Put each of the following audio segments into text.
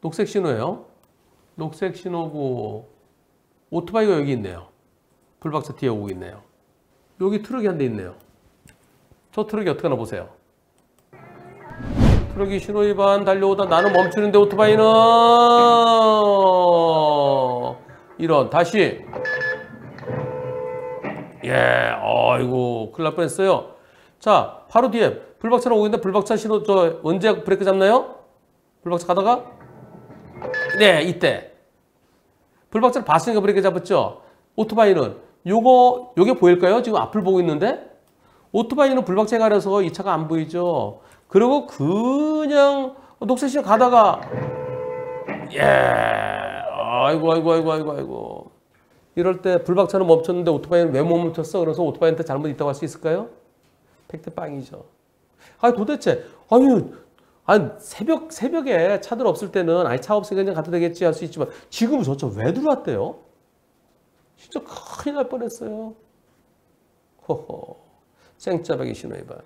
녹색 신호예요. 녹색 신호고 오토바이가 여기 있네요. 불박차 뒤에 오고 있네요. 여기 트럭이 한 대 있네요. 저 트럭이 어떻게 하나 보세요. 트럭이 신호위반 달려오다 나는 멈추는데 오토바이는 이런 다시 아이고 큰일 날 뻔했어요. 자 바로 뒤에 불박차로 오고 있는데 불박차 신호 저 언제 브레이크 잡나요? 불박차 가다가 네 이때 불박차를 봤으니까 브레이크 잡았죠. 오토바이는 요게 보일까요? 지금 앞을 보고 있는데 오토바이는 불박차에 가려서 이 차가 안 보이죠. 그리고 그냥 녹색 신호 가다가 아이고 이럴 때 불박차는 멈췄는데 오토바이는 왜 못 멈췄어? 그래서 오토바이한테 잘못 있다고 할 수 있을까요? 팩트 빵이죠. 아니 도대체 아니 새벽에 차들 없을 때는 아니 차 없으니까 그냥 가도 되겠지 할 수 있지만 지금은 저 차 왜 들어왔대요? 진짜 큰일 날 뻔했어요. 호호 생짜배기 신호위반.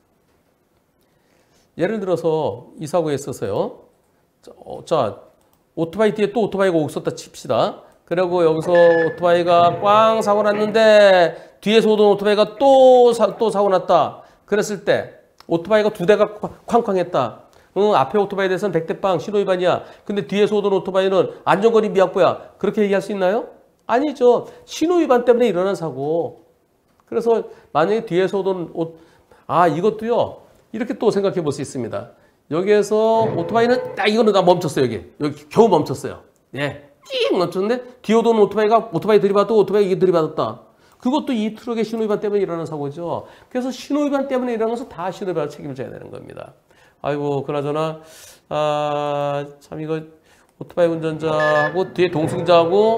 예를 들어서 이 사고에 있어서요. 자 오토바이 뒤에 또 오토바이가 오고 있었다 칩시다. 그리고 여기서 오토바이가 꽝 사고 났는데 뒤에서 오던 오토바이가 또 사고 났다. 그랬을 때 오토바이가 두 대가 쾅쾅했다. 앞에 오토바이에 대해서는 100대 빵 신호위반이야. 근데 뒤에서 오던 오토바이는 안전거리 미확보야. 그렇게 얘기할 수 있나요? 아니죠. 신호위반 때문에 일어난 사고. 그래서 만약에 뒤에서 오던 이것도요. 이렇게 또 생각해 볼 수 있습니다. 여기에서 오토바이는 이거는 나 멈췄어요. 여기 겨우 멈췄어요. 예. 띵 멈췄는데 뒤에 오던 오토바이 들이받고 오토바이 이게 들이받았다. 그것도 이 트럭의 신호위반 때문에 일어나는 사고죠. 그래서 신호위반 때문에 일어나는 것은 다 신호위반을 책임을 져야 되는 겁니다. 아이고 그나저나 참 이거 오토바이 운전자하고 뒤에 동승자하고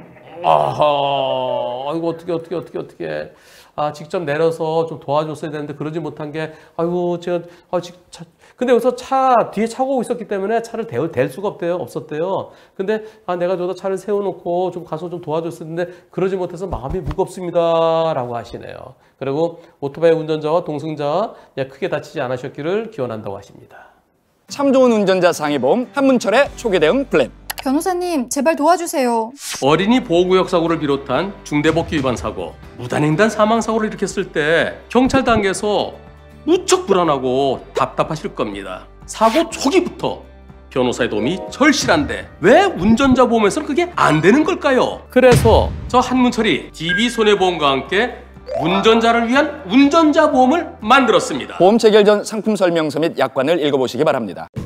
아이고 어떻게 직접 내려서 좀 도와줬어야 되는데 그러지 못한 게 아이고 제가 근데 여기서 뒤에 차가 오고 있었기 때문에 차를 댈 수가 없었대요. 근데 내가 저기다 차를 세워놓고 좀 가서 좀 도와줬었는데 그러지 못해서 마음이 무겁습니다 라고 하시네요. 그리고 오토바이 운전자와 동승자 크게 다치지 않으셨기를 기원한다고 하십니다. 참 좋은 운전자 상해보험 한문철의 초기 대응 플랜. 변호사님 제발 도와주세요. 어린이 보호구역 사고를 비롯한 중대법규 위반 사고, 무단횡단 사망 사고를 일으켰을 때 경찰 단계에서 무척 불안하고 답답하실 겁니다. 사고 초기부터 변호사의 도움이 절실한데 왜 운전자 보험에서는 그게 안 되는 걸까요? 그래서 저 한문철이 DB손해보험과 함께 운전자를 위한 운전자 보험을 만들었습니다. 보험 체결 전 상품 설명서 및 약관을 읽어보시기 바랍니다.